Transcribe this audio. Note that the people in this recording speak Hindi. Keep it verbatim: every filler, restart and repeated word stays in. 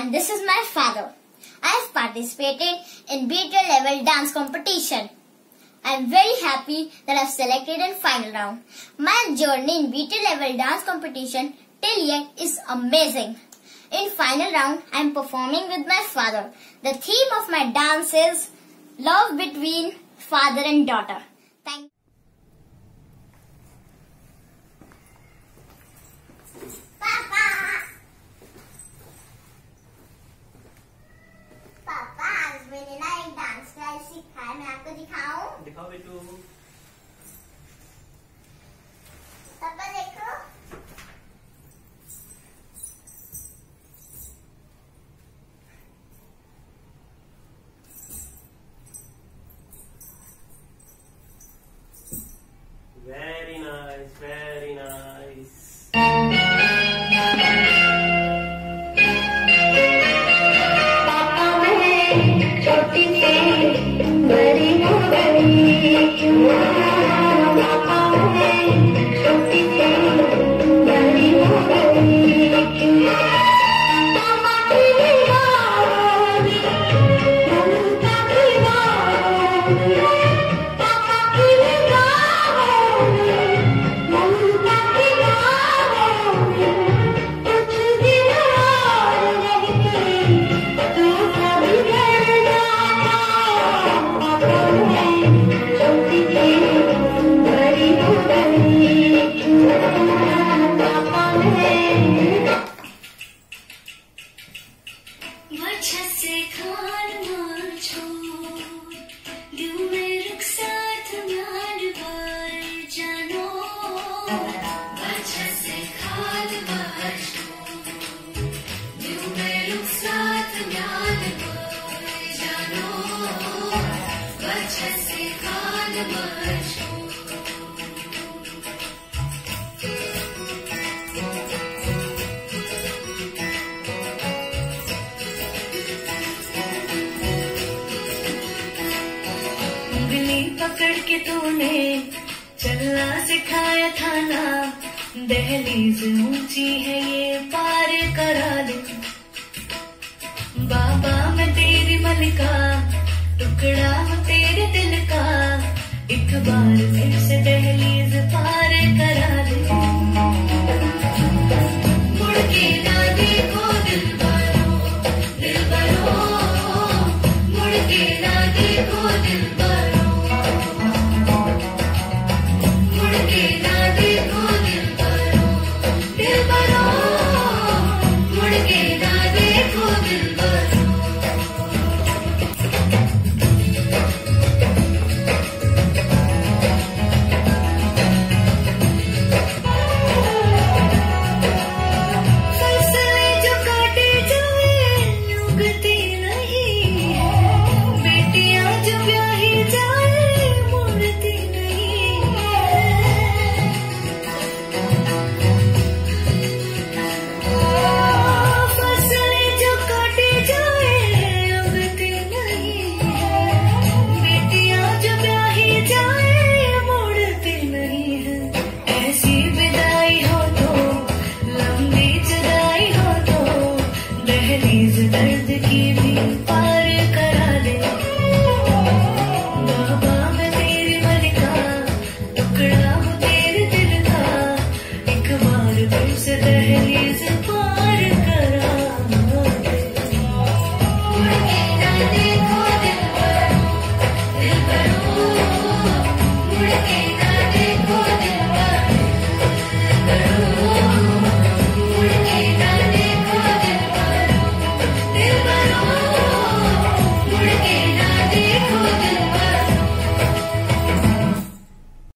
and this is my father. I have participated in B T level dance competition. I am very happy that I have selected in final round. My journey in B T level dance competition till yet is amazing. In final round, I am performing with my father. The theme of my dance is love between father and daughter. Thank you. मैं आपको दिखाऊं? दिखाओ बेटू। पापा देखो। Very nice, very nice. छोटी सी बड़ी हो गई क्यों पापा मैं छोटी सी बड़ी हो गई क्यों पापा की निगाहों में ममता की बाहों में पापा की निगाहों में ममता की बाहों में कुछ दिन और रह गई तू कभी घर जाना पापा मैं छोटी सी बड़ी हो गई क्यों पापा मैं वजह से खान मार छोड़ दिल में रुखसात मार बार जानो वजह से खान मार छोड़ दिल में रुखसात मार बार जानो वजह से खान मार छोड़ उंगली पकड़ के तूने चलना सिखाया था ना दहलीज ऊंची है ये पार करा दे बाबा मैं तेरी मलिका टुकड़ा हूँ तेरे दिल का एक बार फिर से दहलीज पार करा